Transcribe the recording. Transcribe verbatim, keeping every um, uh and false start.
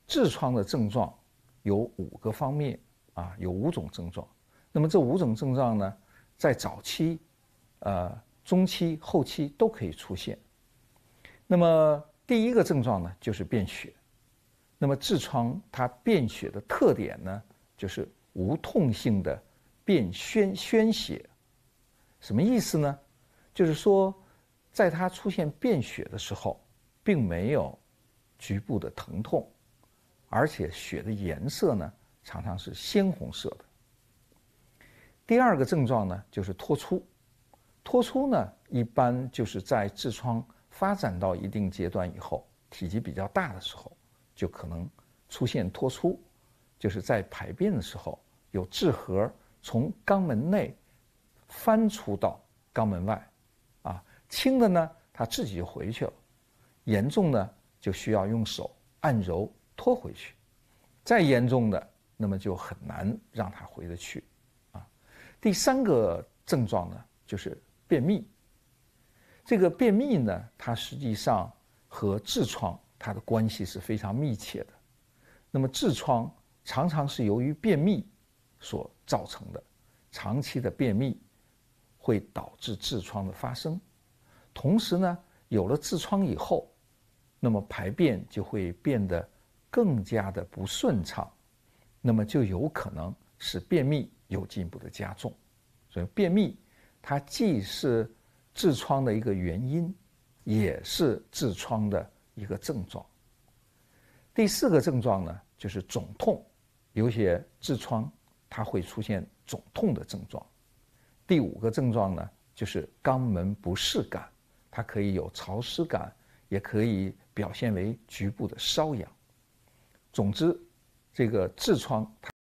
痔疮的症状有五个方面啊，有五种症状。那么这五种症状呢，在早期、呃中期、后期都可以出现。那么第一个症状呢，就是便血。那么痔疮它便血的特点呢，就是无痛性的便鲜鲜血。什么意思呢？就是说，在它出现便血的时候，并没有局部的疼痛，而且血的颜色呢，常常是鲜红色的。第二个症状呢，就是脱出。脱出呢，一般就是在痔疮发展到一定阶段以后，体积比较大的时候，就可能出现脱出，就是在排便的时候，有痔核从肛门内翻出到肛门外，啊，轻的呢，它自己就回去了；严重呢，就需要用手按揉拖回去；再严重的，那么就很难让它回得去，啊。第三个症状呢，就是便秘。这个便秘呢，它实际上和痔疮它的关系是非常密切的。那么痔疮常常是由于便秘所造成的，长期的便秘会导致痔疮的发生。同时呢，有了痔疮以后，那么排便就会变得更加的不顺畅，那么就有可能使便秘又进一步的加重。所以便秘它既是痔疮的一个原因，也是痔疮的一个症状。第四个症状呢，就是肿痛，有些痔疮它会出现肿痛的症状。第五个症状呢，就是肛门不适感，它可以有潮湿感，也可以表现为局部的瘙痒。总之，这个痔疮它